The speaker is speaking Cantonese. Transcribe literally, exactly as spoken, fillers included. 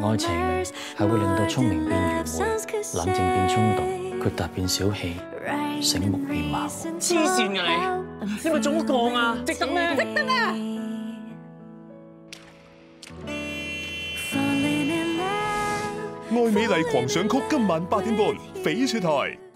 愛情係會令到聰明變愚昧，冷靜變衝動，豁達變小氣，醒目變盲。 黐線㗎你！你咪中咗降啊！值得咩？值得啊！ 愛美麗狂想曲今晚八點半，翡翠台。